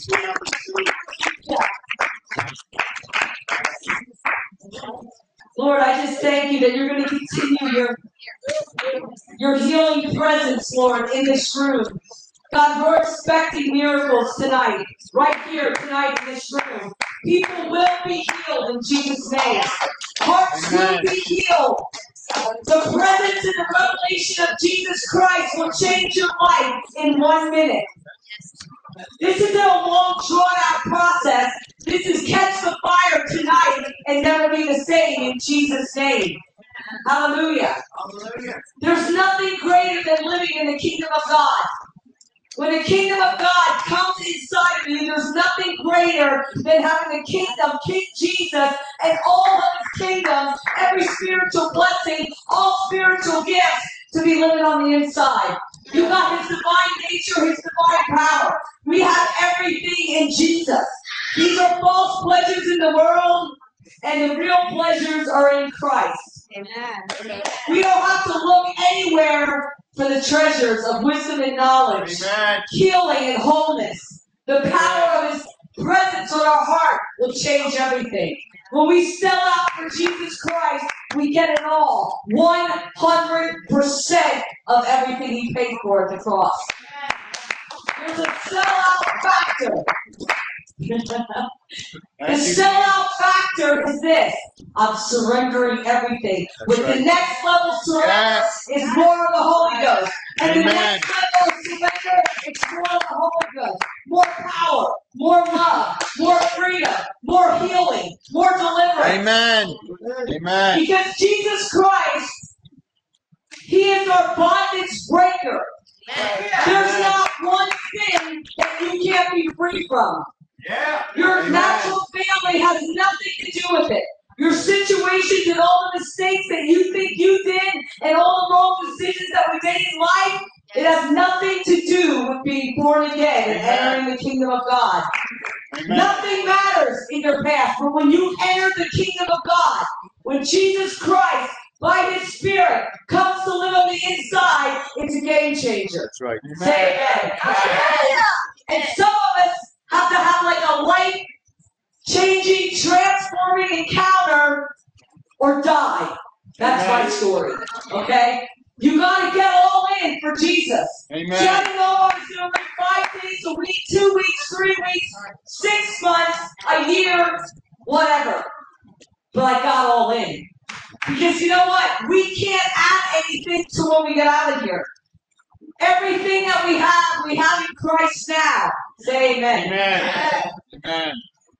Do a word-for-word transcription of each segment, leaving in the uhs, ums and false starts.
Lord, I just thank you that you're going to continue your, your healing presence, Lord, in this room. God, we're expecting miracles tonight, right here tonight in this room. People will be healed in Jesus' name. Hearts will be healed. The presence and the revelation of Jesus Christ will change your life in one minute. This isn't a long, drawn-out process. This is catch the fire tonight and never be the same in Jesus' name. Hallelujah. Hallelujah. There's nothing greater than living in the kingdom of God. When the kingdom of God comes inside of you, there's nothing greater than having the kingdom, King Jesus, and all of his kingdoms, every spiritual blessing, all spiritual gifts to be living on the inside. You got his divine nature, his divine power. We have everything in Jesus. These are false pleasures in the world, and the real pleasures are in Christ. Amen. We don't have to look anywhere for the treasures of wisdom and knowledge, Amen. Healing and wholeness. The power of his presence on our heart will change everything. When we sell out for Jesus Christ, we get it all. one hundred percent of everything he paid for at the cross. There's a sellout factor. The sellout factor is this. I'm surrendering everything. That's With right. the next level surrender yes. is more of the Holy Ghost. And Amen. The next level of surrender is more of the Holy Ghost. More power, more love, more freedom, more healing, more deliverance. Amen. Amen. Because Jesus Christ, he is our bondage breaker. Amen. There's not one sin that you can't be free from. Yeah. Your Amen. Natural family has nothing to do with it. Your situations and all the mistakes that you think you did and all the wrong decisions that we made in life, it has nothing to do with being born again and entering the kingdom of God. Amen. Nothing matters in your past, but when you enter the kingdom of God, when Jesus Christ, by his Spirit, comes to live on the inside, it's a game changer. That's right. Amen. Say amen. Amen. And some of us have to have like a life-changing, transforming encounter or die. That's Amen. My story. Okay? You got to get all in for Jesus. Amen. See, I didn't know I was doing like five days a week, two weeks, three weeks, six months, a year, whatever. But I got all in. Because you know what? We can't add anything to when we get out of here. Everything that we have, we have in Christ now. Say amen. Amen. Amen.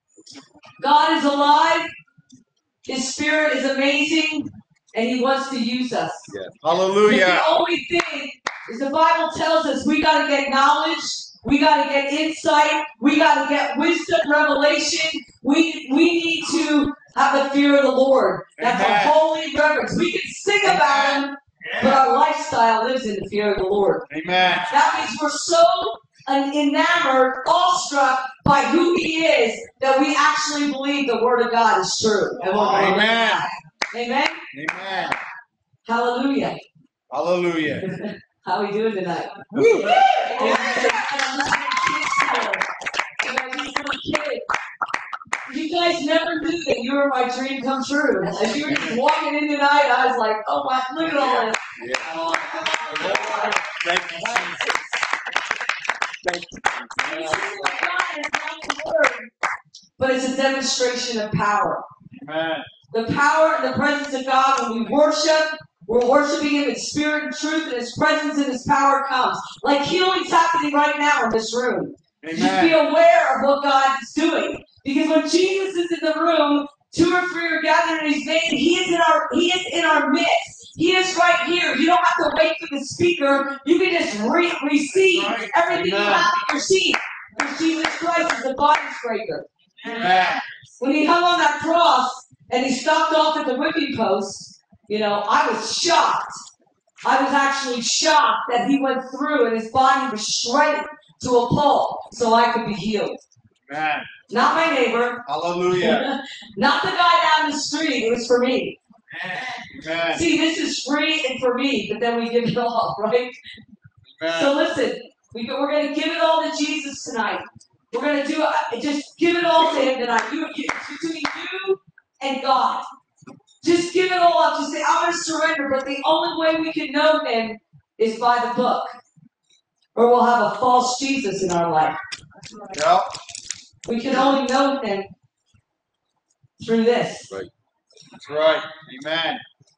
God is alive. His Spirit is amazing. And he wants to use us. Yes. Hallelujah. But the only thing is the Bible tells us we got to get knowledge. We got to get insight. We got to get wisdom, revelation. We, we need to have the fear of the Lord. That's Amen. A holy reverence. We can sing about him. But our lifestyle lives in the fear of the Lord. Amen. That means we're so enamored, awestruck by who he is, that we actually believe the word of God is true. And Amen. Amen. Amen. Hallelujah. Hallelujah. How are we doing tonight? Woo! You guys never knew that you were my dream come true. As you were just walking in tonight, I was like, oh my, look at all this. Yeah. Oh, thank you, Jesus. Thank you. But it's a demonstration of power. Amen. The power and the presence of God, when we worship, we're worshiping him in spirit and truth, and his presence and his power comes. Like healing's happening right now in this room. Amen. Just be aware of what God is doing. Because when Jesus is in the room, two or three are gathered in his name, he is in our he is in our midst. He is right here. You don't have to wait for the speaker. You can just re- receive right. everything Amen. You have in your seat. Because Jesus Christ is the bondage breaker. Amen. When he hung on that cross and he stopped off at the whipping post, you know, I was shocked. I was actually shocked that he went through and his body was shredded to a pulp so I could be healed. Amen. Not my neighbor. Hallelujah. Not the guy down the street. It was for me. Amen. See, this is free and for me, but then we give it all, right? Amen. So listen, we, we're going to give it all to Jesus tonight. We're going to do it. Just give it all to him tonight. You, you, it's between you and God. Just give it all up. Just say, I'm going to surrender. But the only way we can know him is by the book. Or we'll have a false Jesus in our life. Yep. We can only know him through this. Right. That's right. Amen.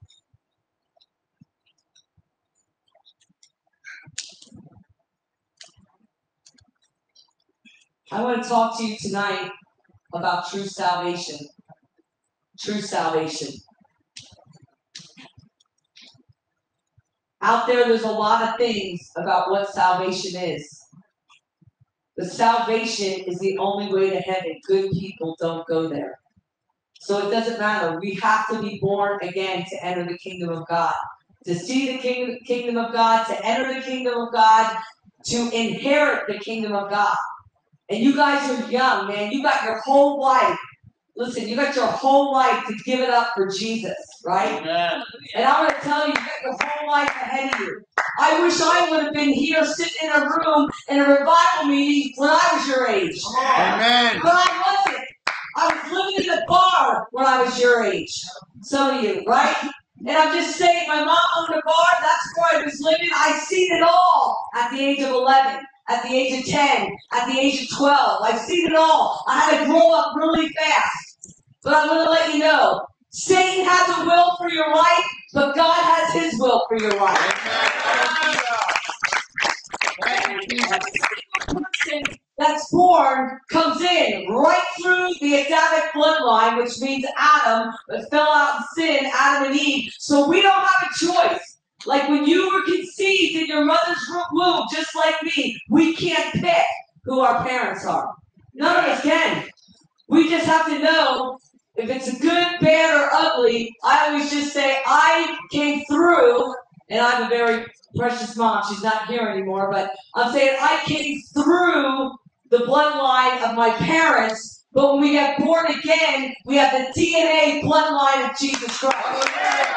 I want to talk to you tonight about true salvation. True salvation. Out there, there's a lot of things about what salvation is. The salvation is the only way to heaven. Good people don't go there. So it doesn't matter. We have to be born again to enter the kingdom of God. To see the king, kingdom of God, to enter the kingdom of God, to inherit the kingdom of God. And you guys are young, man. You got your whole life. Listen, you got your whole life to give it up for Jesus, right? Amen. And I'm going to tell you, you got your whole life ahead of you. I wish I would have been here sitting in a room in a revival meeting when I was your age. Amen. But I wasn't. I was living in the bar when I was your age. Some of you, right? And I'm just saying, my mom owned a bar. That's where I was living. I seen it all at the age of eleven. At the age of ten, at the age of twelve. I've seen it all. I had to grow up really fast. But I'm going to let you know, Satan has a will for your life, but God has his will for your life. Every person that's born comes in right through the Adamic bloodline, which means Adam, that fell out in sin, Adam and Eve. So we don't have a choice. Like when you were conceived in your mother's womb, just like me, we can't pick who our parents are. None of us can. We just have to know if it's a good, bad, or ugly. I always just say, I came through, and I'm a very precious mom. She's not here anymore, but I'm saying I came through the bloodline of my parents, but when we get born again, we have the D N A bloodline of Jesus Christ.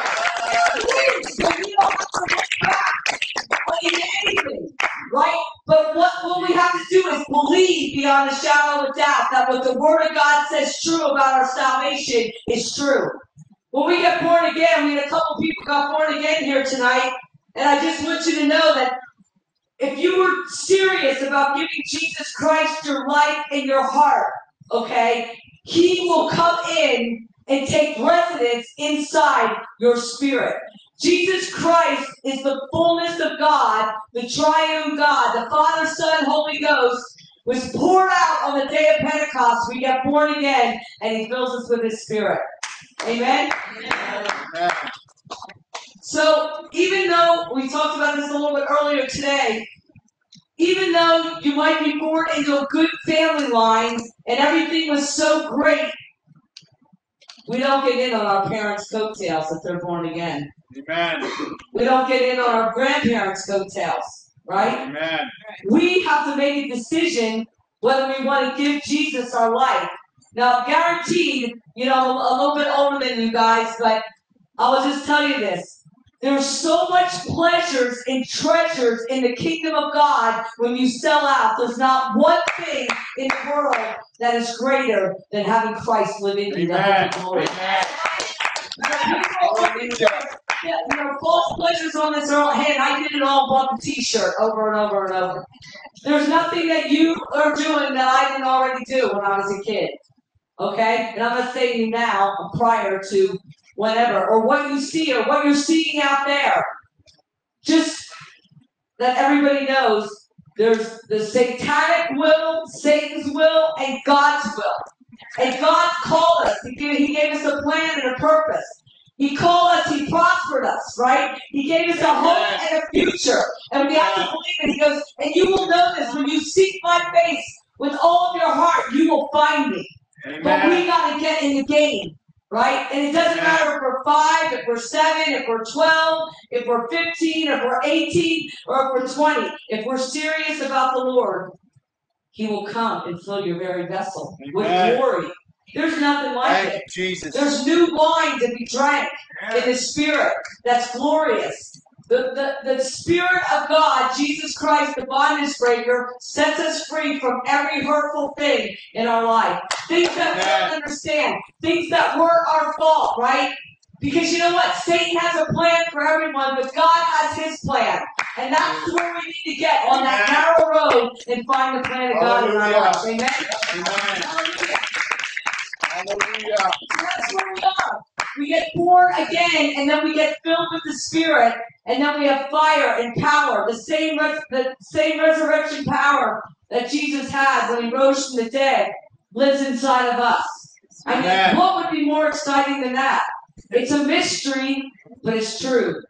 So we don't have to look back on anything, right? But what, what we have to do is believe beyond a shadow of a doubt that what the Word of God says true about our salvation is true. When we get born again, we had a couple people got born again here tonight, and I just want you to know that if you were serious about giving Jesus Christ your life and your heart, okay, He will come in and take residence inside your spirit. Jesus Christ is the fullness of God, the triune God, the Father, Son, Holy Ghost, was poured out on the day of Pentecost. We get born again, and He fills us with His Spirit. Amen? Amen. So, even though we talked about this a little bit earlier today, even though you might be born into a good family line and everything was so great, we don't get in on our parents' coattails if they're born again. Amen. We don't get in on our grandparents' coattails, right? Amen. We have to make a decision whether we want to give Jesus our life. Now, guaranteed, you know, I'm a little bit older than you guys, but I will just tell you this. There's so much pleasures and treasures in the kingdom of God when you sell out. There's not one thing in the world that is greater than having Christ live in you. Amen. Glory. Amen. Yeah, you know, false pleasures on this earth. Hey, I did it all, bought the T-shirt over and over and over. There's nothing that you are doing that I didn't already do when I was a kid. Okay? And I'm not saying you now, prior to whatever, or what you see, or what you're seeing out there. Just that everybody knows there's the satanic will, Satan's will, and God's will. And God called us. He gave, he gave us a plan and a purpose. He called us, He prospered us, right? He gave us a hope and a future. And we have to believe it. He goes, and you will know this, when you seek my face with all of your heart, you will find me. Amen. But we got to get in the game, right? And it doesn't matter if we're five, if we're seven, if we're twelve, if we're fifteen, if we're eighteen, or if we're twenty. If we're serious about the Lord, He will come and fill your very vessel Amen. With glory. There's nothing like Thank it. You, Jesus. There's new wine to be drank Amen. In the Spirit that's glorious. The, the, the Spirit of God, Jesus Christ, the bondage breaker, sets us free from every hurtful thing in our life. Things that we don't understand. Things that weren't our fault, right? Because you know what? Satan has a plan for everyone, but God has his plan. And that's where we need to get, on that narrow road, and find the plan of God in our life. Amen? Amen. Hallelujah. That's where we are. We get born again, and then we get filled with the Spirit, and then we have fire and power. The same, res- the same resurrection power that Jesus had when he rose from the dead lives inside of us. I mean, Amen. what would be more exciting than that? It's a mystery, but it's true.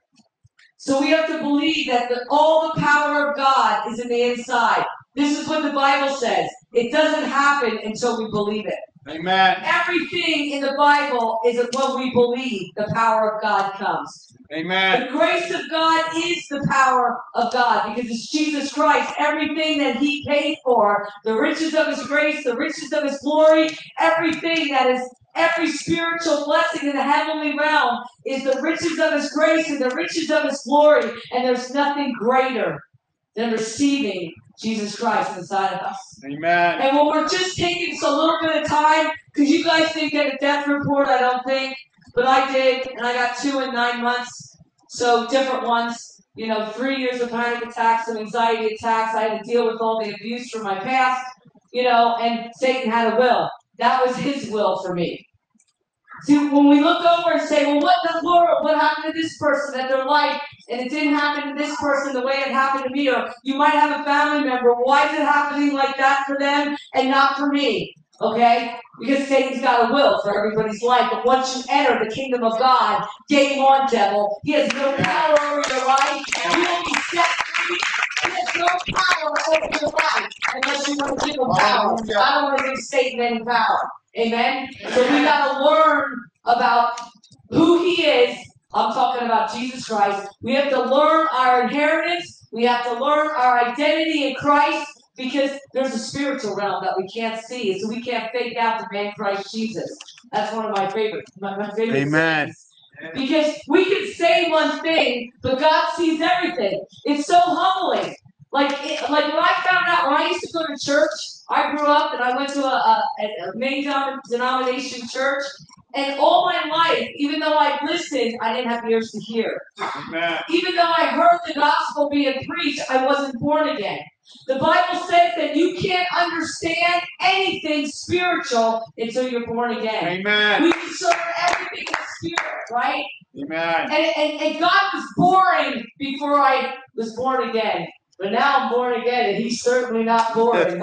So we have to believe that the, all the power of God is in the inside. This is what the Bible says. It doesn't happen until we believe it. Amen. Everything in the Bible is what we believe. The power of God comes. Amen. The grace of God is the power of God because it's Jesus Christ. Everything that he paid for, the riches of his grace, the riches of his glory, everything that is, every spiritual blessing in the heavenly realm is the riches of his grace and the riches of his glory. And there's nothing greater than receiving Jesus Christ inside of us. Amen. And when we're just taking just a little bit of time, because you guys didn't get a death report, I don't think, but I did, and I got two in nine months, so different ones. You know, three years of panic attacks, some anxiety attacks. I had to deal with all the abuse from my past, you know, and Satan had a will. That was his will for me. See, when we look over and say, well, what in the world, what happened to this person at their life, and it didn't happen to this person the way it happened to me, or you might have a family member, why is it happening like that for them and not for me? Okay? Because Satan's got a will for everybody's life, but once you enter the kingdom of God, game on, devil. He has no power over your life. You will be set free. He has no power over your life unless you want to give him power. I don't want to give Satan any power. Amen? So we got to learn about who he is. I'm talking about Jesus Christ. We have to learn our inheritance. We have to learn our identity in Christ because there's a spiritual realm that we can't see. So we can't fake out the man Christ Jesus. That's one of my favorite. My, my favorite Amen. sayings. Because we can say one thing, but God sees everything. It's so humbling. Like, it, like when I found out, when I used to go to church, I grew up and I went to a, a, a main denomination church, and all my life, even though I listened, I didn't have ears to hear. Amen. Even though I heard the gospel being preached, I wasn't born again. The Bible says that you can't understand anything spiritual until you're born again. Amen. We discern everything in the spirit, right? Amen. And, and, and God was boring before I was born again. But now I'm born again, and he's certainly not boring.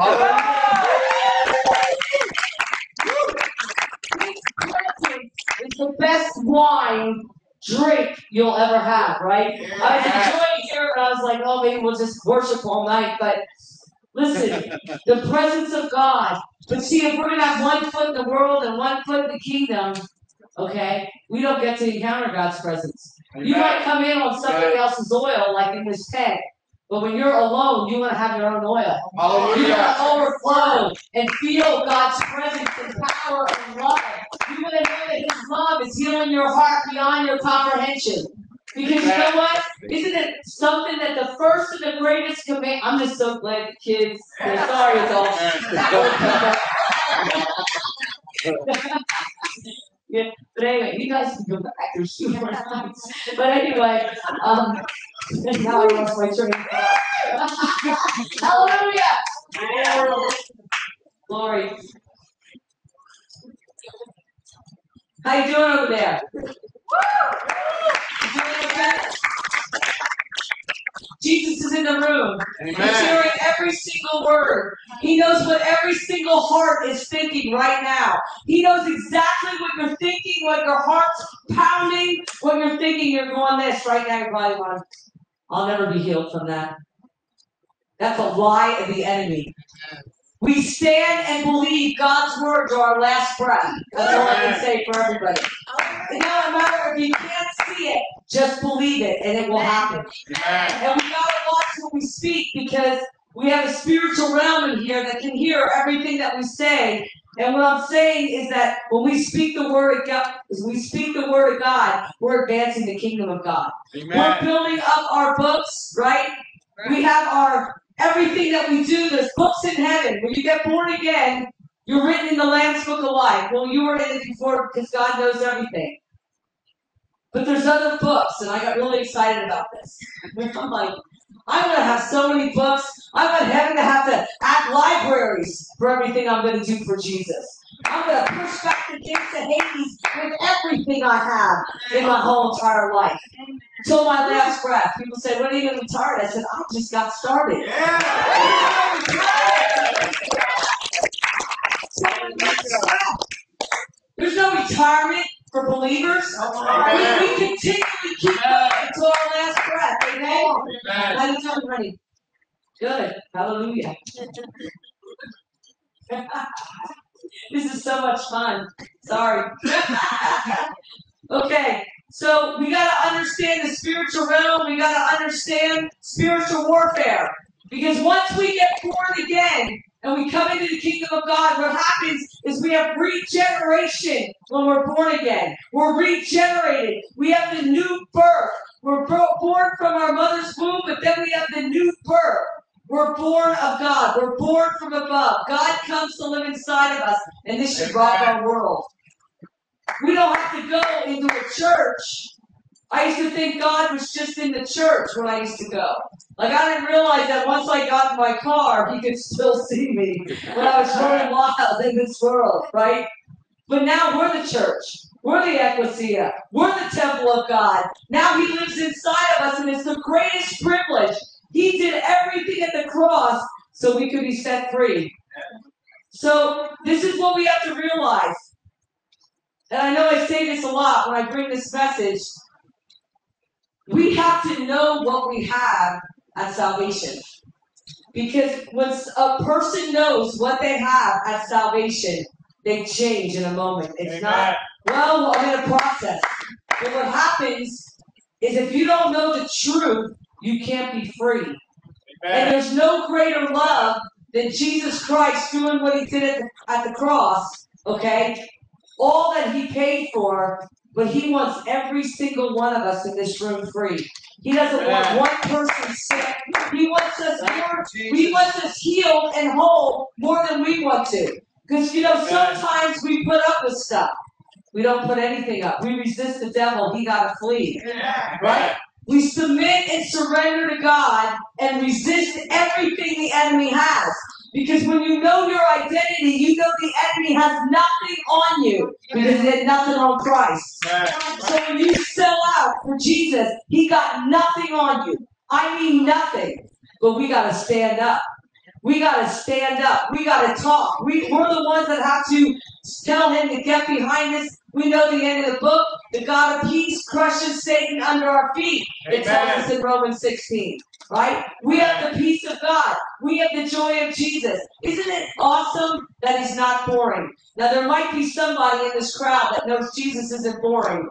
It's the best wine drink you'll ever have, right? I was enjoying here, and I was like, oh, maybe we'll just worship all night. But listen, the presence of God. But see, if we're going to have one foot in the world and one foot in the kingdom, okay, we don't get to encounter God's presence. Amen. You might come in on somebody else's oil, like in this tent. But when you're alone, you want to have your own oil. Hallelujah. You want to overflow and feel God's presence and power and love. You want to know that his love is healing your heart beyond your comprehension. Because you know what? Isn't it something that the first and the greatest command... I'm just so glad the kids... They're sorry, adults. Yeah, but anyway, you guys can go back. They're super nice. But anyway, um, now I lost my train of thought. Hallelujah! Glory. How you doing over there? You doing okay? Jesus is in the room. Amen. He's hearing every single word. He knows what every single heart is thinking right now. He knows exactly what you're thinking, what your heart's pounding, what you're thinking. You're going this right now. You're probably going, I'll never be healed from that. That's a lie of the enemy. We stand and believe God's words are our last breath. That's all I can say for everybody. It doesn't matter if you can't see it, just believe it and it will happen. Amen. And we gotta watch what we speak because we have a spiritual realm in here that can hear everything that we say. And what I'm saying is that when we speak the word of God, as we speak the word of God, we're advancing the kingdom of God. Amen. We're building up our books, right? right? We have our everything that we do. There's books in heaven. When you get born again, you're written in the Lamb's Book of Life. Well, you were in it before because God knows everything. But there's other books, and I got really excited about this. I'm like, I'm going to have so many books. I want heaven to have to act libraries for everything I'm going to do for Jesus. I'm going to push back the gates of Hades with everything I have in my whole entire life. Till my last breath. People say, when are you going to retire? I said, I just got started. Yeah. There's no retirement for believers. We, we continually keep going until our last breath. Amen? How you doing, honey? Good. Hallelujah. This is so much fun. Sorry. Okay, so we got to understand the spiritual realm. We got to understand spiritual warfare. Because once we get born again and we come into the kingdom of God, what happens is we have regeneration when we're born again. We're regenerated. We have the new birth. We're born from our mother's womb, but then we have the new birth. We're born of God. We're born from above. God comes to live inside of us, and this should rock our world. We don't have to go into a church. I used to think God was just in the church when I used to go. Like, I didn't realize that once I got in my car, he could still see me when I was running wild in this world, right? But now we're the church. We're the ecclesia. We're the temple of God. Now he lives inside of us, and it's the greatest privilege. He did everything at the cross so we could be set free. So this is what we have to realize. And I know I say this a lot when I bring this message. We have to know what we have at salvation. Because when a person knows what they have at salvation, they change in a moment. It's Amen. Not, well, I'm in a process. But what happens is if you don't know the truth, you can't be free. Amen. And there's no greater love than Jesus Christ doing what he did at the, at the cross, okay? All that he paid for, but he wants every single one of us in this room free. He doesn't Amen. Want one person sick. He wants us more, he wants us healed and whole more than we want to. Because, you know, sometimes we put up with stuff. We don't put anything up. We resist the devil. He got to flee. Right? We submit and surrender to God and resist everything the enemy has. Because when you know your identity, you know the enemy has nothing on you because he had nothing on Christ. So when you sell out for Jesus, he got nothing on you. I mean nothing. But we got to stand up. We got to stand up. We got to talk. We, we're the ones that have to tell him to get behind us. We know the end of the book. The God of peace crushes Satan under our feet. It tells us in Romans sixteen. Right? We have the peace of God. We have the joy of Jesus. Isn't it awesome that he's not boring? Now, there might be somebody in this crowd that knows Jesus isn't boring.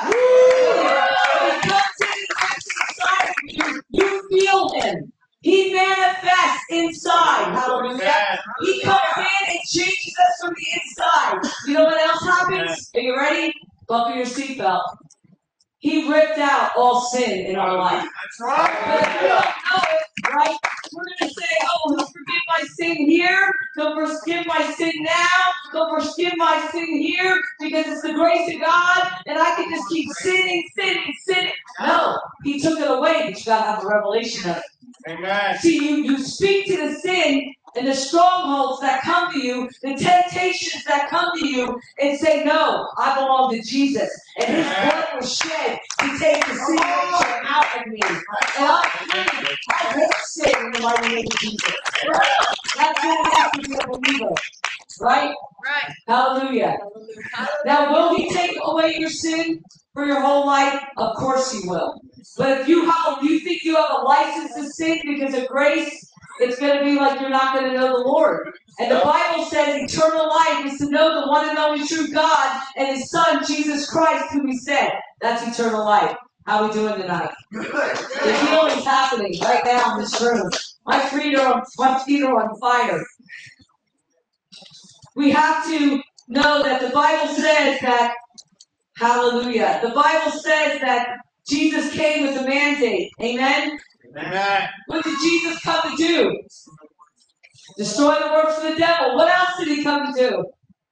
you, you feel him. He manifests inside. Hallelujah. He comes in and changes us from the inside. You know what else happens? Are you ready? Buckle your seatbelt. He ripped out all sin in our life. That's right. But if we don't know it, right, we're going to say, oh, he'll forgive my sin here. He'll forgive my sin now. He'll forgive my sin here because it's the grace of God and I can just keep sinning, sinning, sinning. No, he took it away, but you got to have a revelation of it. Amen. See, you, you speak to the sin and the strongholds that come to you, the temptations that come to you, and say, no, I belong to Jesus. And his blood was shed to take the sin nature out of me. And I'm free. I hate sin in the mighty name of Jesus. That's what it has to be a believer. Right? Right. Hallelujah. Now, will he take away your sin for your whole life? Of course he will. But if you have, you think you have a license to sin because of grace, it's going to be like you're not going to know the Lord. And the Bible says eternal life is to know the one and only true God and his Son, Jesus Christ, who he sent. That's eternal life. How are we doing tonight? The healing's happening right now in this room. My feet are on, my feet are on fire. we have to know that the Bible says that, hallelujah, the Bible says that Jesus came with a mandate. Amen? Amen. What did Jesus come to do? Destroy the works of the devil. What else did he come to do?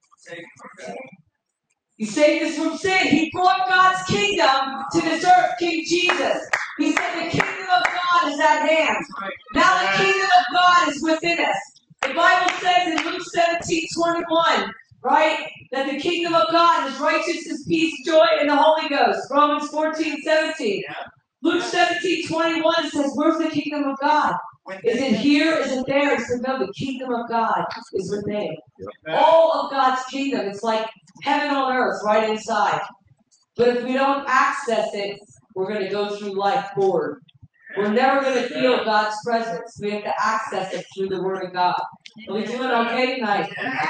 He saved us from sin. He brought God's kingdom to this earth, King Jesus. He said the kingdom of God is at hand. Now the kingdom of God is within us. The Bible says in Luke seventeen twenty-one, right, that the kingdom of God is righteousness, peace, joy, and the Holy Ghost. Romans fourteen seventeen. Luke seventeen twenty-one says, where's the kingdom of God? Is it here? Is it there? He said, no, the kingdom of God is within. All of God's kingdom. It's like heaven on earth right inside. But if we don't access it, we're going to go through life bored. We're never going to feel God's presence. We have to access it through the Word of God. Are we doing okay tonight?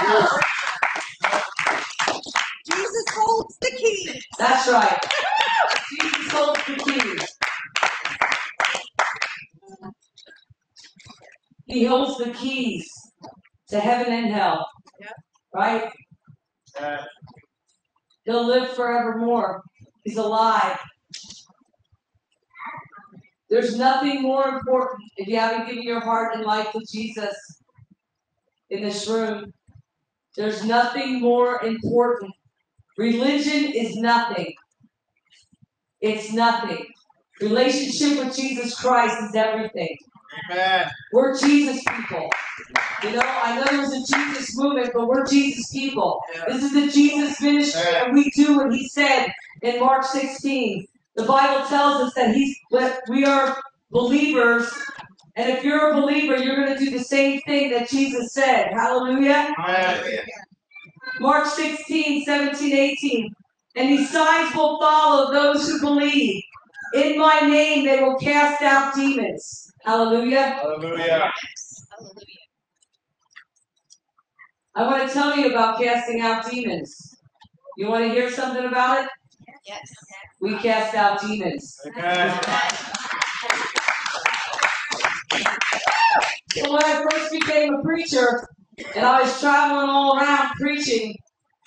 Jesus holds the key. That's right. Jesus holds the keys. He holds the keys to heaven and hell. Yep. Right? Uh, He'll live forevermore. He's alive. There's nothing more important if you haven't given your heart and life to Jesus in this room. There's nothing more important. Religion is nothing. It's nothing. Relationship with Jesus Christ is everything. Amen. We're Jesus people. You know, I know there's a Jesus movement, but we're Jesus people. This is the Jesus ministry, and we do what he said in Mark sixteen. The Bible tells us that he's that we are believers, and if you're a believer, you're going to do the same thing that Jesus said. Hallelujah. Amen. Mark sixteen, seventeen, eighteen. And these signs will follow those who believe. In my name they will cast out demons. Hallelujah. Hallelujah. I want to tell you about casting out demons. You want to hear something about it? Yes. We cast out demons. Amen. So when I first became a preacher, and I was traveling all around preaching,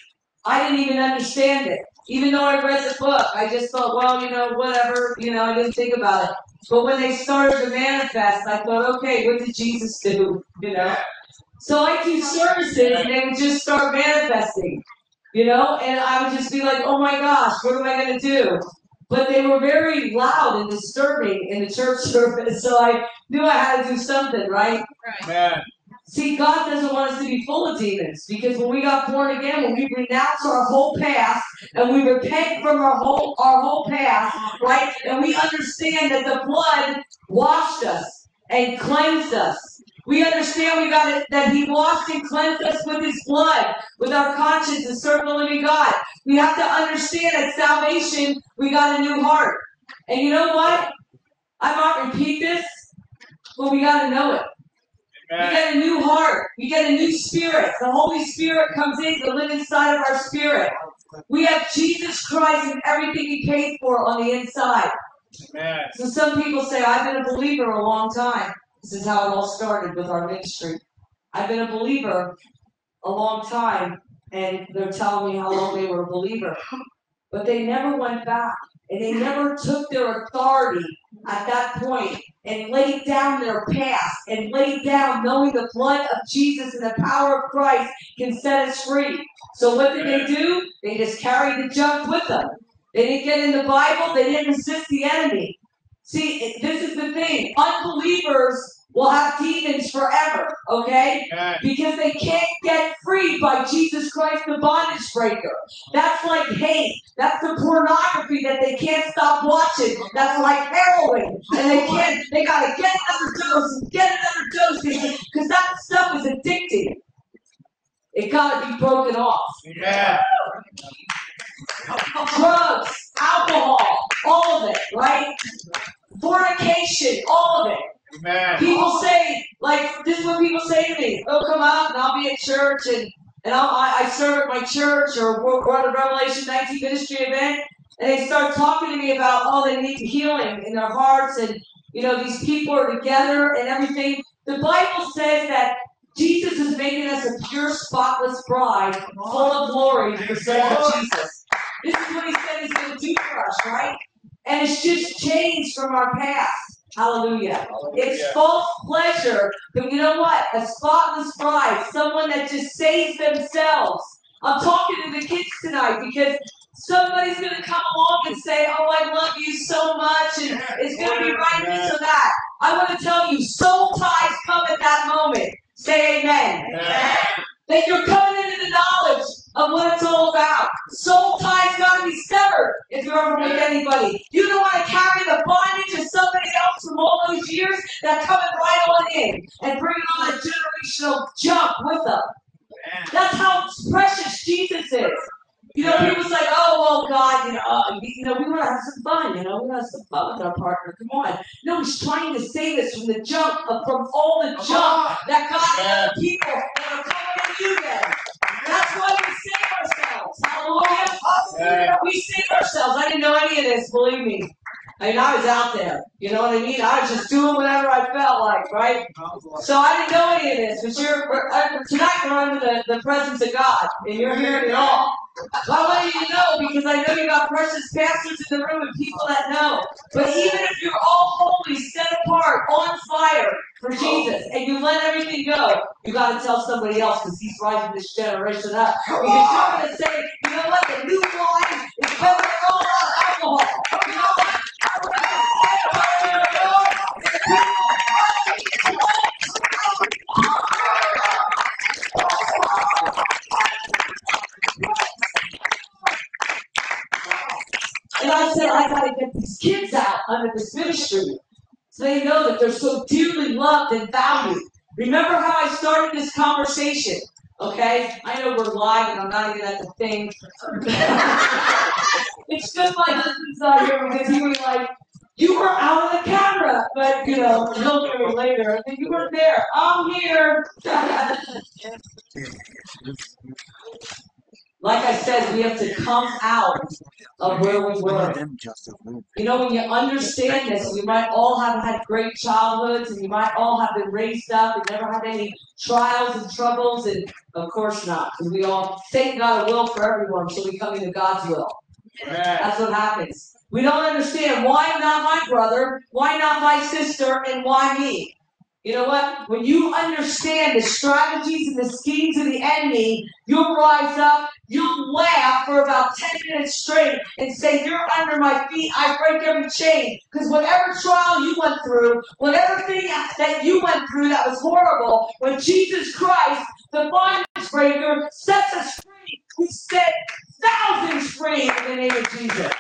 I didn't even understand it. Even though I read the book, I just thought, well, you know, whatever, you know, I didn't think about it. But when they started to manifest, I thought, okay, what did Jesus do? You know? So I do services, and they would just start manifesting, you know? And I would just be like, oh my gosh, what am I going to do? But they were very loud and disturbing in the church service, so I knew I had to do something, right? Amen. See, God doesn't want us to be full of demons, because when we got born again, when we renounce our whole past, and we repent from our whole our whole past, right? And we understand that the blood washed us and cleansed us. We understand we got it, that he washed and cleansed us with his blood, with our conscience, to serve the living God. We have to understand at salvation, we got a new heart. And you know what? I might repeat this, but we got to know it. We get a new heart. We get a new spirit. The Holy Spirit comes in to live inside of our spirit. We have Jesus Christ and everything he paid for on the inside. Amen. So some people say, I've been a believer a long time. This is how it all started with our ministry. I've been a believer a long time, and they're telling me how long they were a believer. But they never went back, and they never took their authority at that point and laid down their past and laid down knowing the blood of Jesus and the power of Christ can set us free. So what did they do? They just carried the junk with them. They didn't get in the Bible. They didn't resist the enemy. See, this is the thing. Unbelievers will have demons forever, okay? Amen. Because they can't get free by Jesus Christ, the bondage breaker. That's like hate. That's the pornography that they can't stop watching. That's like heroin. And they can't, they gotta get another dose and get another dose because that stuff is addicting. It gotta be broken off. Amen. Drugs, alcohol, all of it, right? Fornication, all of it. Amen. People say, like, this is what people say to me. They'll come out and I'll be at church and, and I'll, I, I serve at my church or we're at a Revelation nineteen ministry event, and they start talking to me about, oh, they need healing in their hearts and, you know, these people are together and everything. The Bible says that Jesus is making us a pure, spotless bride, full of glory to present to Jesus. This is what he said he's going to do for us, right? And it's just changed from our past. Hallelujah. It's false pleasure. But you know what? A spotless bride, someone that just saves themselves. I'm talking to the kids tonight because somebody's going to come along and say, oh, I love you so much, and it's going to be right this or that. I want to tell you, soul ties come at that moment. Say amen. Amen. That you're coming into the knowledge of what it's all about. Soul ties got to be severed if you're ever with anybody. You don't want to carry the bondage of somebody else from all those years that coming right on in and bringing on that generational junk with them. That's how precious Jesus is. You know, people's like, oh, well, God, you know, uh, you know, we want to have some fun, you know, we want to have some fun with our partner. Come on. No, he's trying to save us from the junk, uh, from all the junk that God and other people that are coming to you guys. That's why we save ourselves. Hallelujah. We save ourselves. I didn't know any of this, believe me. I mean, I was out there. You know what I mean? I was just doing whatever I felt like, right? So I didn't know any of this. But you're, we're, uh, tonight we're under the, the presence of God, and you're hearing it all. I want you to know because I know you got precious pastors in the room and people that know. But even if you're all holy, set apart, on fire for Jesus, and you let everything go, you got to tell somebody else because he's rising this generation up. Because you're going to say, you know what? The new wine is better than all that alcohol. You know what? And I said, I got to get these kids out under this ministry so they know that they're so dearly loved and valued. Remember how I started this conversation, okay? I know we're live and I'm not even at the thing. It's just my husband's not here because he was like, you were out of the camera, but, you know, he'll get me later. I think you weren't there. I'm here. Like I said, we have to come out of where we were. You know, when you understand this, we might all have had great childhoods, and you might all have been raised up and never had any trials and troubles, and of course not, because we all, Satan got a will for everyone, so we come into God's will. That's what happens. We don't understand why not my brother, why not my sister, and why me. You know what? When you understand the strategies and the schemes of the enemy, you'll rise up, you'll laugh for about ten minutes straight and say, you're under my feet, I break every chain. Because whatever trial you went through, whatever thing that you went through that was horrible, when Jesus Christ, the bondage breaker, sets us free, we set thousands free in the name of Jesus.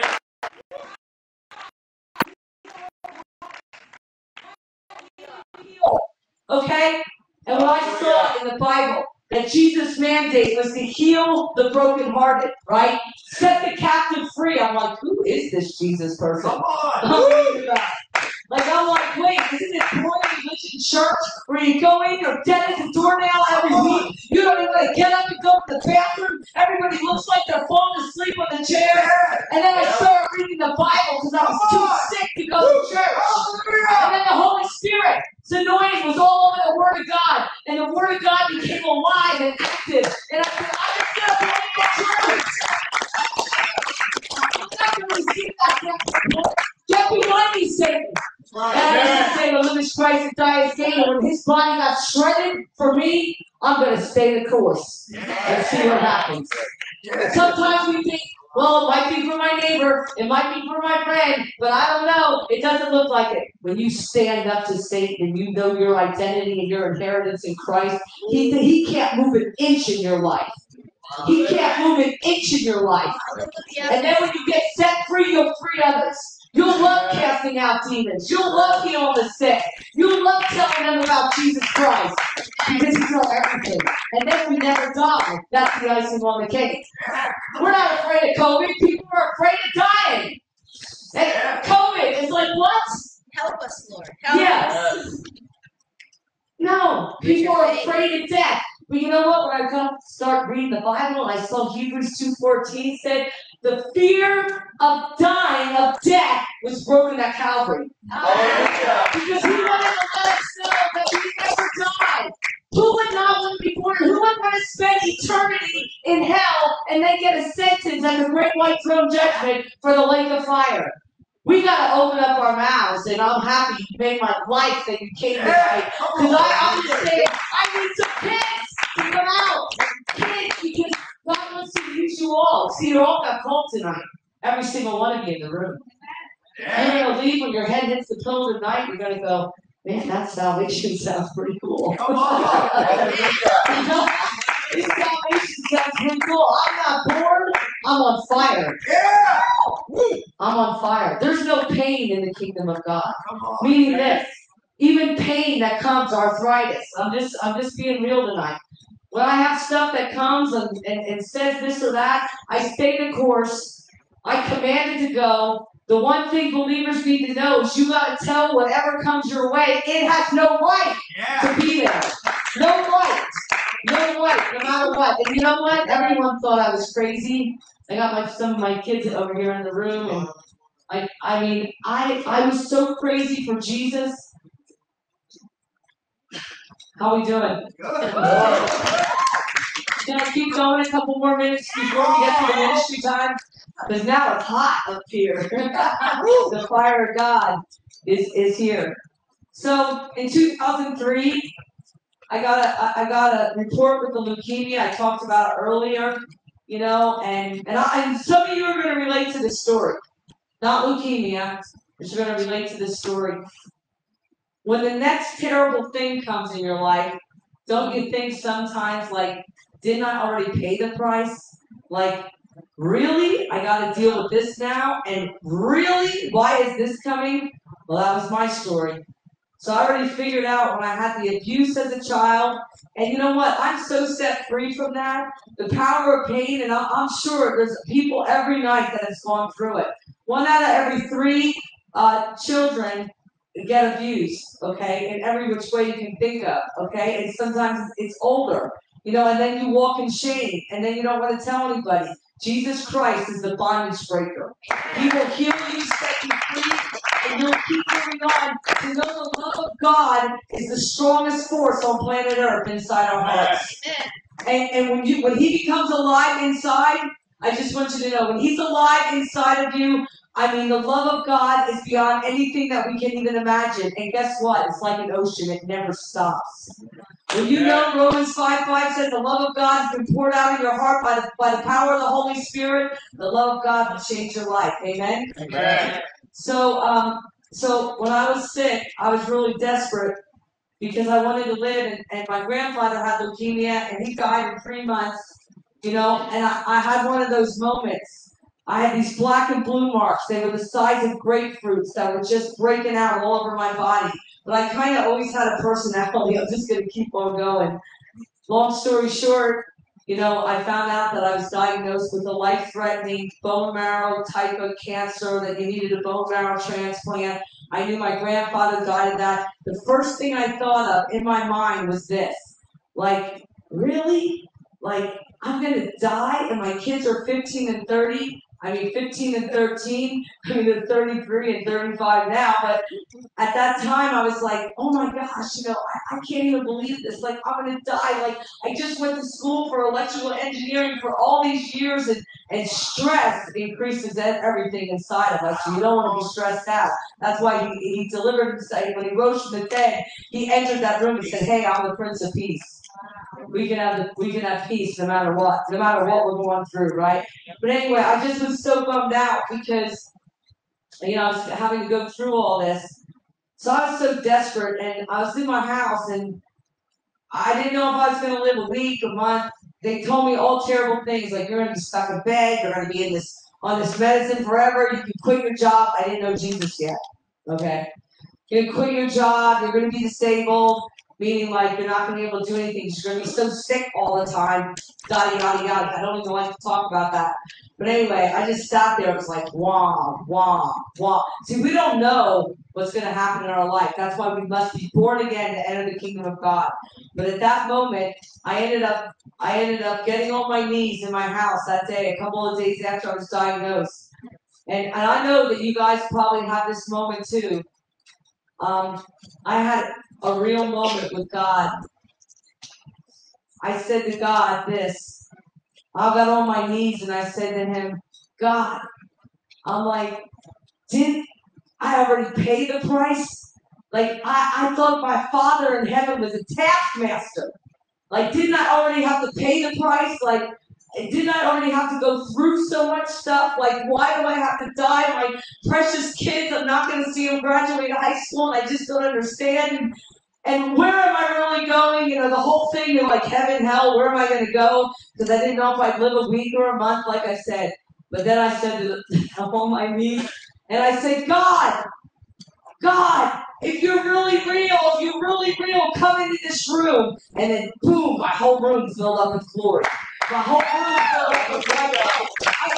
Okay? And what I saw in the Bible, that Jesus' mandate was to heal the brokenhearted, right? Set the captive free. I'm like, who is this Jesus person? Come on. Like, I'm like, wait, isn't it Royal Religion Church where you go in, you're dead as a doornail every week? You don't even want to get up and go to the bathroom. Everybody looks like they're falling asleep on the chair. And then I started reading the Bible because I was too sick to go to church. And then the Holy Spirit's anointing was all over the Word of God. And the Word of God became alive and active. And I said, I'm just going to believe the church. I'm not going to receive that. Get behind me, Satan. And I was saying, to live Christ and die as gain. And when his body got shredded for me, I'm going to stay the course and see what happens. Sometimes we think, well, it might be for my neighbor, it might be for my friend, but I don't know. It doesn't look like it. When you stand up to Satan and you know your identity and your inheritance in Christ, he, he can't move an inch in your life. He can't move an inch in your life. And then when you get set free, you'll free others. You'll love casting out demons. You'll love healing the sick. You'll love telling them about Jesus Christ because you know everything. And then we never die. That's the icing on the cake. We're not afraid of COVID. People are afraid of dying. And COVID is like, what? Help us, Lord. Help yes. us. No, people are afraid of death. But you know what? When I come start reading the Bible, I saw Hebrews two fourteen said, the fear of dying, of death, was broken at Calvary. Oh, because he wanted to let us know that we never die. Who would not want to be eternity in hell, and they get a sentence at the great white throne judgment for the lake of fire. We got to open up our mouths, and I'm happy you made my life that you came tonight. Because I'm just saying, I need some kids to come out. Kids, because God wants to use you all. See, you all got called tonight. Every single one of you in the room. You're going to leave when your head hits the pillow tonight. You're going to go, man, that salvation sounds pretty cool. Come on. This salvation sounds pretty cool. I'm not bored. I'm on fire. Yeah. I'm on fire. There's no pain in the kingdom of God. Come on. Meaning this, even pain that comes, arthritis. I'm just, I'm just being real tonight. When I have stuff that comes and, and, and says this or that, I stay the course. I command it to go. The one thing believers need to know is you got to tell whatever comes your way, it has no right Yeah. to be there. No right. No right, no matter what. And you know what? Everyone thought I was crazy. I got my some of my kids over here in the room, and I I mean I I was so crazy for Jesus. How we doing? Good. Can I keep going a couple more minutes before we get to the ministry time? Because now it's hot up here. The fire of God is is here. So in two thousand three, I got a I got a report with the leukemia I talked about earlier. You know, and and, I, and some of you are going to relate to this story. Not leukemia, but you're going to relate to this story. When the next terrible thing comes in your life, don't you think sometimes, like, didn't I already pay the price? Like, really? I got to deal with this now? And really? Why is this coming? Well, that was my story. So I already figured out when I had the abuse as a child. And you know what? I'm so set free from that. The power of pain, and I'm sure there's people every night that has gone through it. One out of every three uh, children get abused, okay, in every which way you can think of, okay? And sometimes it's older, you know, and then you walk in shame, and then you don't want to tell anybody. Jesus Christ is the bondage breaker. He will heal you, set you free, and you'll keep moving on to know the love of God is the strongest force on planet Earth inside our hearts. And, and when you when He becomes alive inside, I just want you to know, when He's alive inside of you, I mean, the love of God is beyond anything that we can even imagine. And guess what? It's like an ocean. It never stops. Well, you know Romans five five says the love of God has been poured out in your heart by the, by the power of the Holy Spirit. The love of God will change your life. Amen? Amen. So, um, so when I was sick, I was really desperate because I wanted to live. And, and my grandfather had leukemia, and he died in three months. You know, and I, I had one of those moments. I had these black and blue marks. They were the size of grapefruits that were just breaking out all over my body. But I kind of always had a personality. I'm just going to keep on going. Long story short, you know, I found out that I was diagnosed with a life-threatening bone marrow type of cancer, that you needed a bone marrow transplant. I knew my grandfather died of that. The first thing I thought of in my mind was this. Like, really? Like, I'm going to die and my kids are fifteen and thirty? I mean, fifteen and thirteen. I mean, they're thirty-three and thirty-five now. But at that time, I was like, oh my gosh, you know, I, I can't even believe this. Like, I'm going to die. Like, I just went to school for electrical engineering for all these years, and, and stress increases everything inside of us. So you don't want to be stressed out. That's why he, he delivered himself. When he rose from the dead, he entered that room and said, hey, I'm the Prince of Peace. We can have the, we can have peace no matter what, no matter what we're going through, right? But anyway, I just was so bummed out because, you know, I was having to go through all this. So I was so desperate, and I was in my house, and I didn't know if I was going to live a week, a month. They told me all terrible things, like you're going to be stuck in bed, you're going to be in this on this medicine forever, you can quit your job. I didn't know Jesus yet, okay? You're going to quit your job, you're going to be disabled. Meaning, like, you're not going to be able to do anything. You're going to be so sick all the time. Yada, yada, yada. I don't even like to talk about that. But anyway, I just sat there. It was like, wah, wah, wah. See, we don't know what's going to happen in our life. That's why we must be born again to enter the kingdom of God. But at that moment, I ended up, I ended up getting on my knees in my house that day, a couple of days after I was diagnosed. And, and I know that you guys probably have this moment too. Um, I had a real moment with God. I said to God this, I got on my knees and I said to him, God, I'm like, did I already pay the price? Like, I, I thought my Father in heaven was a taskmaster. Like, didn't I already have to pay the price? Like, didn't I already have to go through so much stuff? Like, why do I have to die? My precious kids, I'm not going to see them graduate high school, and I just don't understand. And where am I really going? You know, the whole thing, you're like, heaven, hell, where am I going to go? Because I didn't know if I'd live a week or a month, like I said. But then I said to the, I'm on my knees, and I said, God, God, if you're really real, if you're really real, come into this room. And then, boom, my whole room filled up with glory. My whole room filled up with light.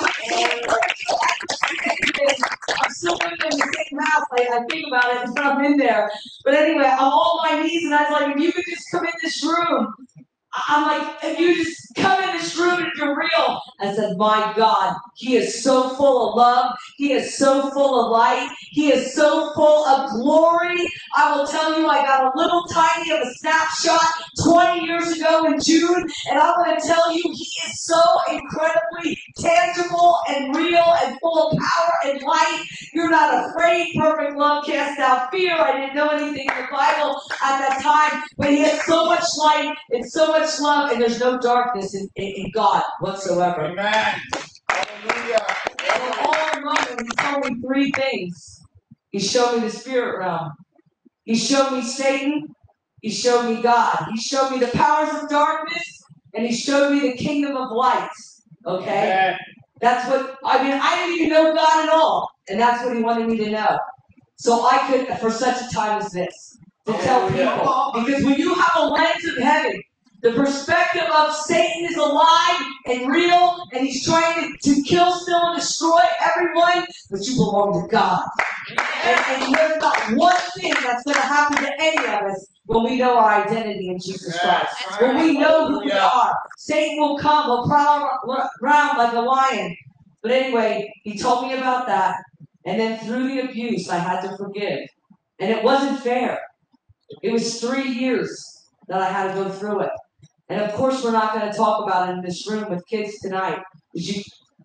I'm still living in the same house. I, I think about it when I'm in there. But anyway, I'm on my knees, and I was like, if you could just come in this room. I'm like, if you just come in this room if you're real. I said, my God, he is so full of love. He is so full of light. He is so full of glory. I will tell you, I got a little tiny of a snapshot twenty years ago in June, and I want to tell you, he is so incredibly tangible and real and full of power and light. You're not afraid. Perfect love casts out fear. I didn't know anything in the Bible at that time, but he has so much light and so much love, and there's no darkness in, in, in God whatsoever. Amen. Hallelujah. And all I love, he told me three things. He showed me the spirit realm. He showed me Satan. He showed me God. He showed me the powers of darkness, and he showed me the kingdom of light. Okay? Amen. That's what, I mean, I didn't even know God at all, and that's what he wanted me to know. So I could, for such a time as this, to tell people. Because when you have a lens of heaven, the perspective of Satan is alive and real, and he's trying to, to kill, steal, and destroy everyone, but you belong to God. And, and there's not one thing that's going to happen to any of us when we know our identity in Jesus Christ. When we know who we are. Satan will come, will prowl around like a lion. But anyway, he told me about that. And then through the abuse, I had to forgive. And it wasn't fair. It was three years that I had to go through it. And of course, we're not going to talk about it in this room with kids tonight. You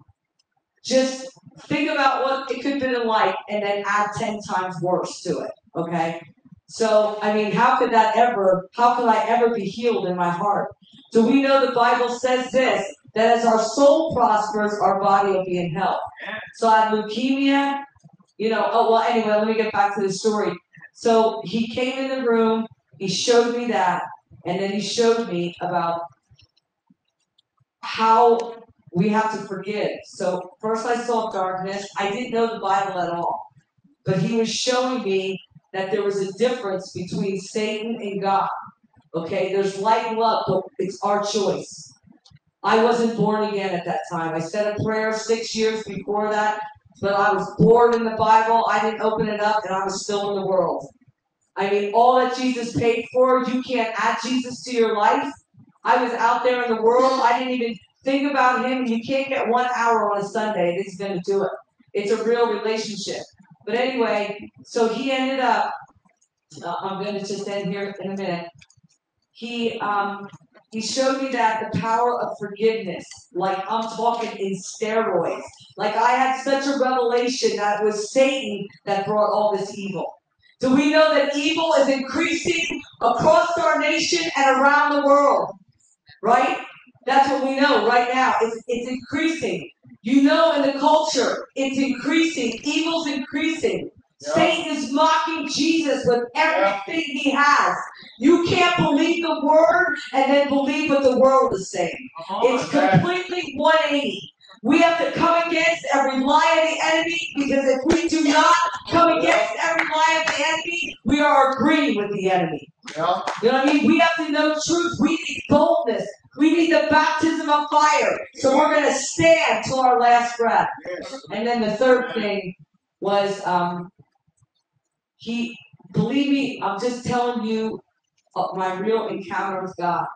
just think about what it could have been like and then add ten times worse to it, okay? So, I mean, how could that ever, how could I ever be healed in my heart? So we know the Bible says this, that as our soul prospers, our body will be in health. So I had leukemia, you know, oh, well, anyway, let me get back to the story. So he came in the room, he showed me that, and then he showed me about how we have to forgive. So first I saw darkness. I didn't know the Bible at all. But he was showing me that there was a difference between Satan and God. Okay, there's light and love, but it's our choice. I wasn't born again at that time. I said a prayer six years before that, but I was born in the Bible. I didn't open it up, and I was still in the world. I mean, all that Jesus paid for, you can't add Jesus to your life. I was out there in the world. I didn't even think about him. You can't get one hour on a Sunday. This is going to do it. It's a real relationship. But anyway, so he ended up, uh, I'm going to just end here in a minute. He um, he showed me that the power of forgiveness, like I'm talking in steroids. Like I had such a revelation that it was Satan that brought all this evil. Do we know that evil is increasing across our nation and around the world? Right? That's what we know right now. It's, it's increasing. You know in the culture, it's increasing. Evil's increasing. Yep. Satan is mocking Jesus with everything yep. he has. You can't believe the word and then believe what the world is saying. Uh-huh. It's completely one eighty. We have to come against every lie of the enemy, because if we do not come against every lie of the enemy, we are agreeing with the enemy. Yeah. You know what I mean? We have to know truth. We need boldness. We need the baptism of fire. So we're going to stand till our last breath. And then the third thing was, um, he, believe me, I'm just telling you my real encounter with God.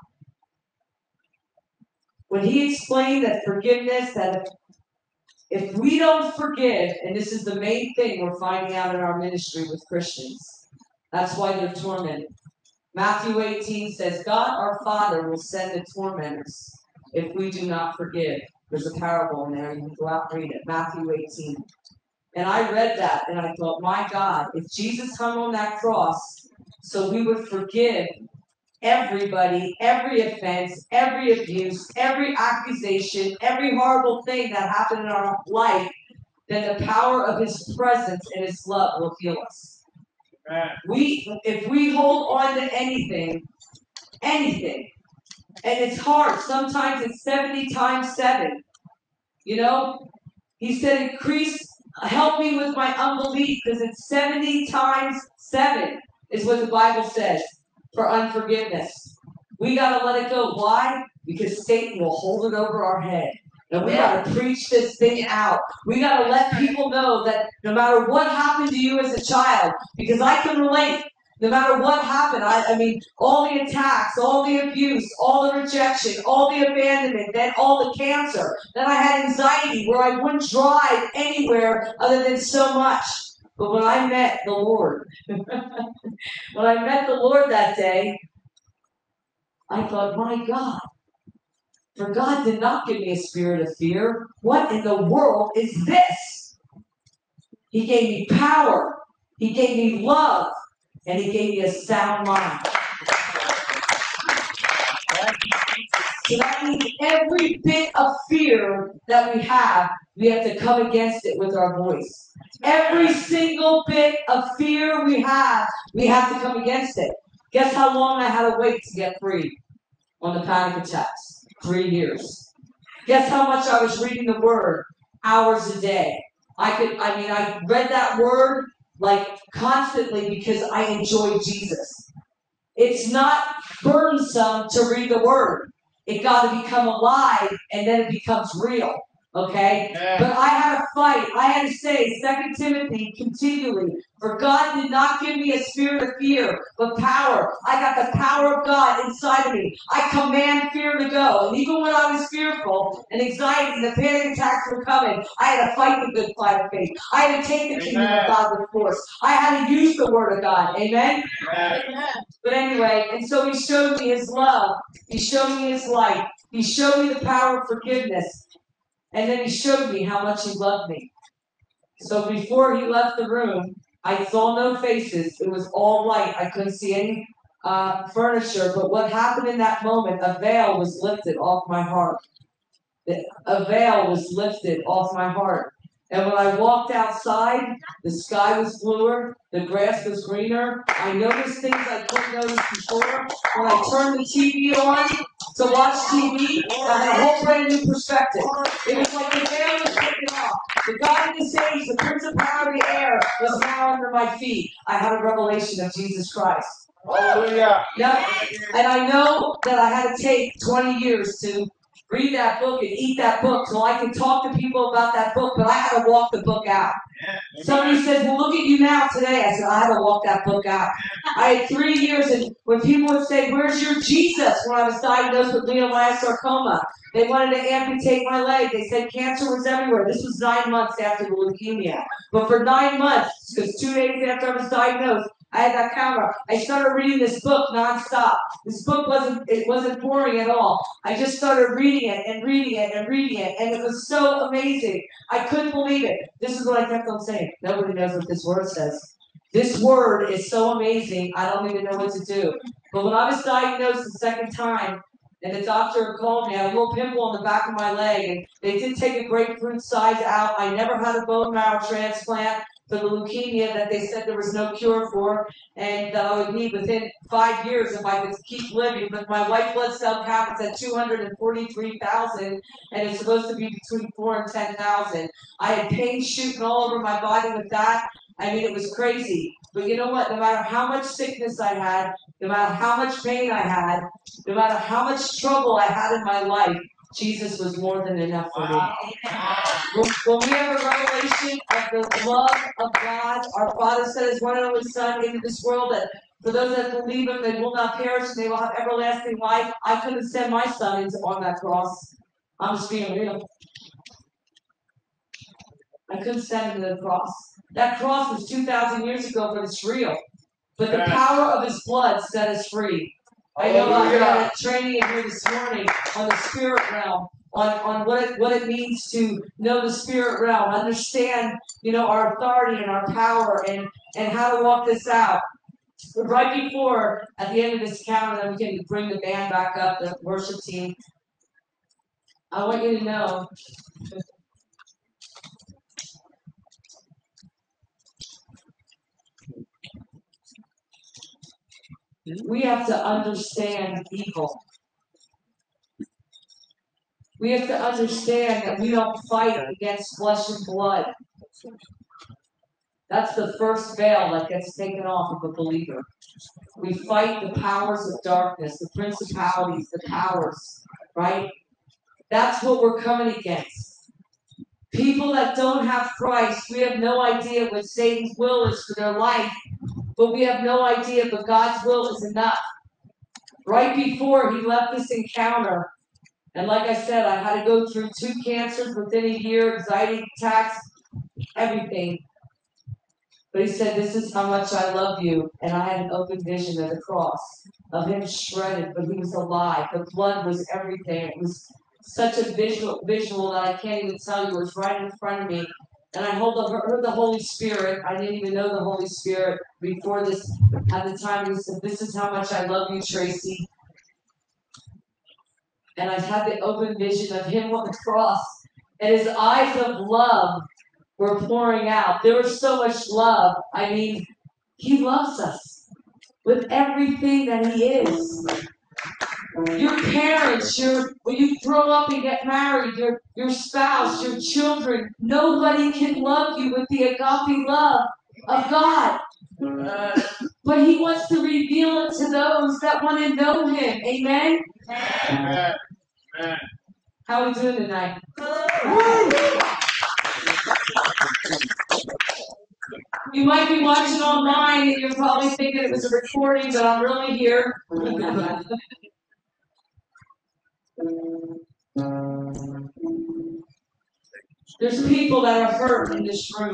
When he explained that forgiveness, that if, if we don't forgive, and this is the main thing we're finding out in our ministry with Christians, that's why they're tormented. Matthew eighteen says, God our Father will send the tormentors. if we do not forgive. There's a parable in there. You can go out and read it. Matthew eighteen. And I read that and I thought, my God, if Jesus hung on that cross so we would forgive everybody, every offense, every abuse, every accusation, every horrible thing that happened in our life, then the power of his presence and his love will heal us. Amen. We, if we hold on to anything, anything, and it's hard. Sometimes it's seventy times seven. You know? He said, increase, help me with my unbelief, because it's seventy times seven is what the Bible says for unforgiveness. We got to let it go. Why? Because Satan will hold it over our head. And we got to preach this thing out. We got to let people know that no matter what happened to you as a child, because I can relate, no matter what happened, I, I mean, all the attacks, all the abuse, all the rejection, all the abandonment, then all the cancer. Then I had anxiety where I wouldn't drive anywhere other than so much. But when I met the Lord, when I met the Lord that day, I thought, my God, for God did not give me a spirit of fear. What in the world is this? He gave me power. He gave me love. And he gave me a sound mind. So that means every bit of fear that we have, we have to come against it with our voice. Every single bit of fear we have, we have to come against it. Guess how long I had to wait to get free on the panic attacks? Three years. Guess how much I was reading the Word? Hours a day. I could, I mean, I read that Word like constantly because I enjoy Jesus. It's not burdensome to read the Word. It got to become alive, and then it becomes real. Okay? Yeah. But I had to fight. I had to say, Second Timothy, continually, for God did not give me a spirit of fear, but power. I got the power of God inside of me. I command fear to go. And even when I was fearful and anxiety, the panic attacks were coming, I had to fight the good fight of faith. I had to take the kingdom of God with force. I had to use the word of God. Amen? Amen? But anyway, and so he showed me his love. He showed me his light. He showed me the power of forgiveness. And then he showed me how much he loved me. So before he left the room, I saw no faces. It was all light. I couldn't see any uh, furniture. But what happened in that moment, a veil was lifted off my heart. A veil was lifted off my heart. And when I walked outside, the sky was bluer, the grass was greener. I noticed things I couldn't notice before. When I turned the T V on to watch T V, I had a whole brand new perspective. It was like the veil was taken off. The God of this age, the Prince of Power of the air, was now under my feet. I had a revelation of Jesus Christ. Hallelujah. Yep. And I know that I had to take twenty years to read that book and eat that book so I can talk to people about that book, but I had to walk the book out. Yeah. Somebody says, well, look at you now today. I said, I had to walk that book out. I had three years, and when people would say, where's your Jesus? When I was diagnosed with leiomyosarcoma, they wanted to amputate my leg. They said cancer was everywhere. This was nine months after the leukemia. But for nine months, because two days after I was diagnosed, I had that camera. I started reading this book nonstop. This book wasn't, it wasn't boring at all. I just started reading it and reading it and reading it, and it was so amazing. I couldn't believe it. This is what I kept on saying. Nobody knows what this word says. This word is so amazing, I don't even know what to do. But when I was diagnosed the second time, and the doctor called me, I had a little pimple on the back of my leg, and they did take a grapefruit size out. I never had a bone marrow transplant for the leukemia that they said there was no cure for, and uh, I would need within five years if I could keep living. But my white blood cell count is at two hundred forty-three thousand, and it's supposed to be between four and ten thousand. I had pain shooting all over my body with that. I mean, it was crazy. But you know what? No matter how much sickness I had, no matter how much pain I had, no matter how much trouble I had in my life, Jesus was more than enough for me. When, when we have a revelation of the love of God, our Father sent His one and only Son into this world, that for those that believe Him, they will not perish, and they will have everlasting life. I couldn't send my Son into, on that cross. I'm just being real. I couldn't send Him to the cross. That cross was two thousand years ago, but it's real. But the power of His blood set us free. I know I got a training in here this morning on the spirit realm, on, on what it, what it means to know the spirit realm, understand, you know, our authority and our power, and, and how to walk this out. But right before, at the end of this count, and we can bring the band back up, the worship team, I want you to know we have to understand evil. We have to understand that we don't fight against flesh and blood. That's the first veil that gets taken off of a believer. We fight the powers of darkness, the principalities, the powers, right? That's what we're coming against. People that don't have Christ, we have no idea what Satan's will is for their life, but we have no idea, but God's will is enough. Right before he left this encounter, and like I said, I had to go through two cancers within a year, anxiety attacks, everything. But he said, this is how much I love you. And I had an open vision of the cross, of him shredded, but he was alive. The blood was everything. It was such a visual, visual that I can't even tell you. It was right in front of me. And I heard the, heard the Holy Spirit. I didn't even know the Holy Spirit before this. At the time, he said, this is how much I love you, Tracy. And I had the open vision of him on the cross. And his eyes of love were pouring out. There was so much love. I mean, he loves us with everything that he is. Your parents, your when you grow up and get married, your your spouse, your children, nobody can love you with the agape love of God. But he wants to reveal it to those that want to know him. Amen? Amen. How are we doing tonight? You might be watching online and you're probably thinking it was a recording, but I'm really here. There's people that are hurt in this room.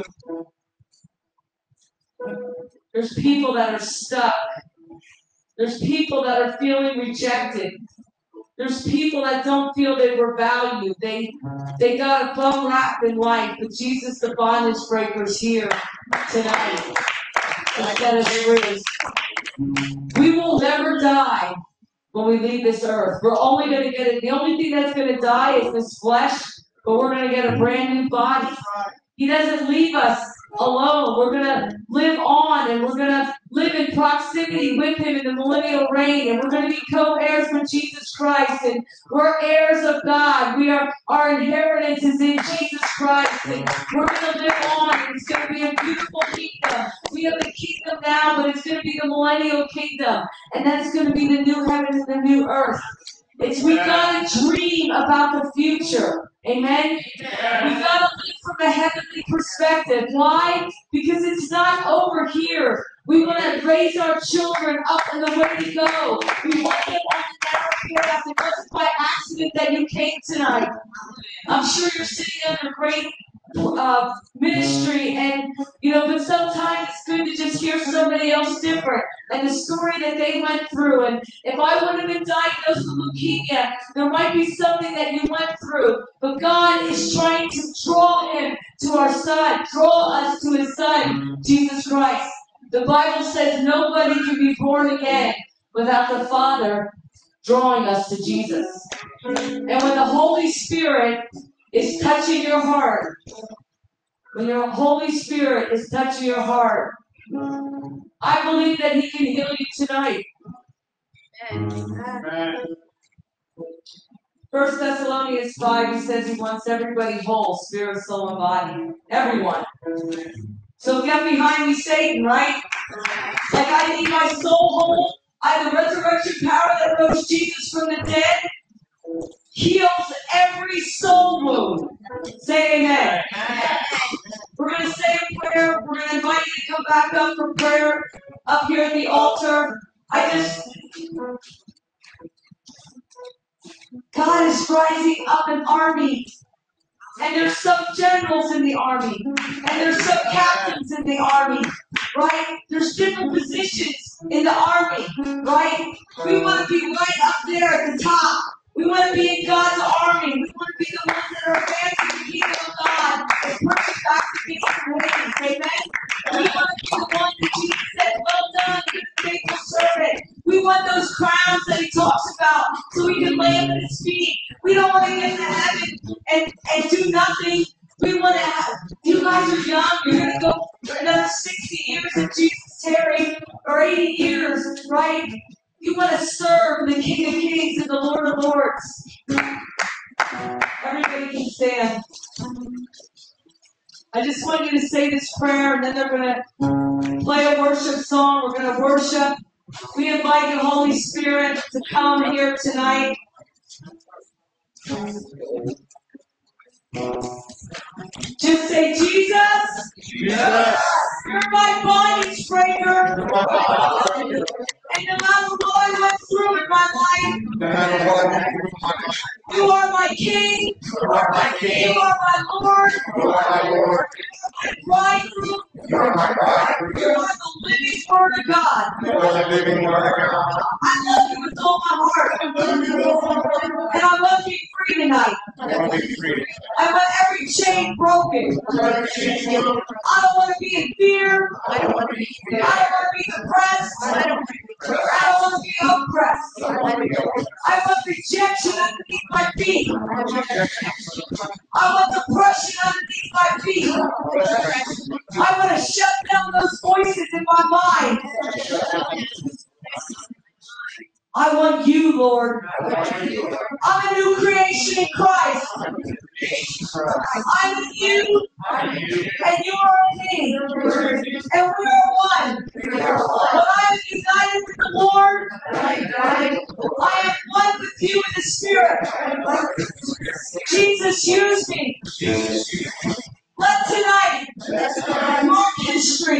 There's people that are stuck. There's people that are feeling rejected. There's people that don't feel they were valued. They they got a bum rap in life, but Jesus the bondage breaker is here tonight to set us free. We will never die when we leave this earth. We're only going to get it. The only thing that's going to die is this flesh, but we're going to get a brand new body. He doesn't leave us alone. We're going to live on, and we're going to live in proximity with him in the millennial reign, and we're going to be co-heirs with Jesus Christ, and we're heirs of God. We are, our inheritance is in Jesus Christ, and we're going to live on, and it's going to be a beautiful kingdom. We have the kingdom now, but it's going to be the millennial kingdom, and that's going to be the new heaven and the new earth. It's we got to dream about the future. Amen? We got to live from a heavenly perspective. Why? Because it's not over here. We want to raise our children up in the way to go. We want them on the narrow path. It wasn't by accident that you came tonight. I'm sure you're sitting under great uh, ministry, and you know, but sometimes it's good to just hear somebody else different and the story that they went through. And if I would have been diagnosed with leukemia, there might be something that you went through, but God is trying to draw him to our son, draw us to his son, Jesus Christ. The Bible says nobody can be born again without the Father drawing us to Jesus. And when the Holy Spirit is touching your heart, when your Holy Spirit is touching your heart, I believe that he can heal you tonight. Amen. First Thessalonians five, he says he wants everybody whole, spirit, soul, and body. Everyone. So get behind me, Satan, right? Like I need my soul whole. I have the resurrection power that rose Jesus from the dead. Heals every soul wound. Say amen. We're going to say a prayer. We're going to invite you to come back up for prayer up here at the altar. I just... God is rising up an army. And there's some generals in the army. And there's some captains in the army. Right? There's different positions. in the army, right? We want to be right up there at the top. We want to be in God's army. We want to be the ones that are advancing the kingdom of God and bringing back the kingdom ways. Amen? We want to be the one that Jesus said, well done, good and faithful servant. We want those crowns that he talks about so we can lay them at his feet. We don't want to get to heaven and, and do nothing. We want to have, you guys are young, you're going to go for another sixty years if Jesus tarries, or eighty years, right? You want to serve the King of Kings and the Lord of Lords. Everybody can stand. I just want you to say this prayer, and then they're going to play a worship song. We're going to worship. We invite the Holy Spirit to come here tonight. Just say, Jesus, Jesus, you're my bondage breaker. And no matter what I went through in my life, you are my King. you are my King. You are my Lord. You are my Lord. You are my bridegroom. You are my bridegroom. You are the living Word of God. You are the living Word of God. I love you with all my heart. And I want to be free tonight. I want to be free. I want every chain broken. I want to be free. I don't want to be in fear. I don't want to be I don't want to be depressed. I don't want to be I don't want to be oppressed. I want to be I want rejection underneath my feet. oppressed. I want depression underneath my feet. I want to shut down those voices in my mind. I want you, Lord. I'm a new creation in Christ. I'm in you, and you are in me. And we are one. When I am united with the Lord, I am one with you in the Spirit. Jesus, use me. Let tonight mark history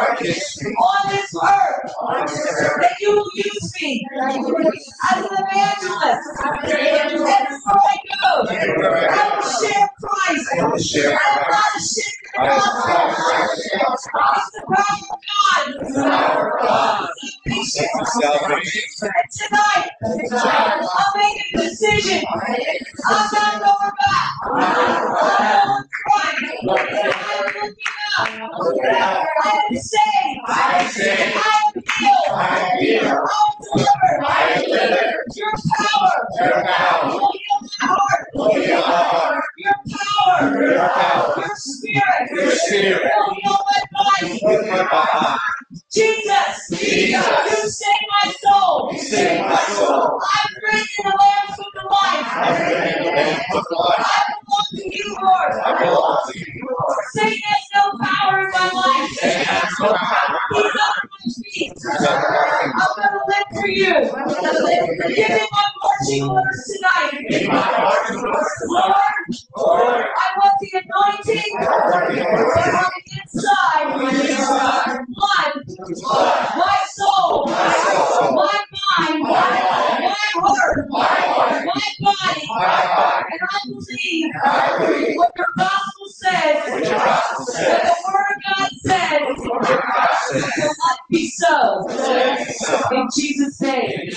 on this earth, that you will use me as an evangelist. Everywhere I go, I will share Christ. I will not share the gospel. It's the power of God. Salvation. And tonight, I'll make a decision. I'm not going back. I'm going Christ. I'm looking up. I am saved. I am saved. I am healed. I am healed. I am delivered. Your power. Your power. Will heal my heart. Will heal my heart. Your power. Your power. Your spirit. Your spirit. Will heal my body. Will heal my body. Jesus. Jesus. You save my soul. You save my soul. I'm written in the Lamb's Book of Life. I'm written in the Lamb's Book of Life. I belong to you, Lord. I belong to you, Lord. Satan has no power in my life. Satan has no power. He's under my feet. I'm going to live for you. Give me my marching orders tonight. Lord, Lord, I want the anointing on the inside. Blood, my soul, my mind, my heart, my body. And I believe what your gospel says, what the Word of God says, will not be so. In Jesus' name.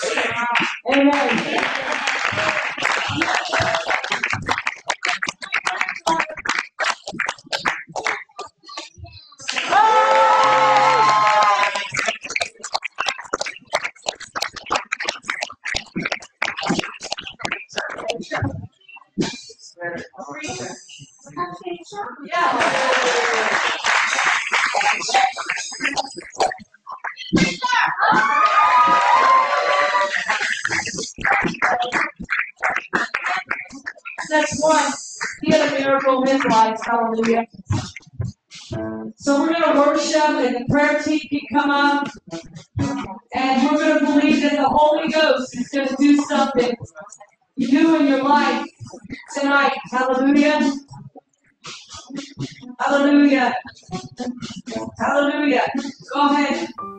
Amen. Next one, he had a miracle in his life. Hallelujah. So we're going to worship, and the prayer team can come up, and we're going to believe that the Holy Ghost is going to do something new in your life tonight. Hallelujah. Hallelujah. Hallelujah. Go ahead.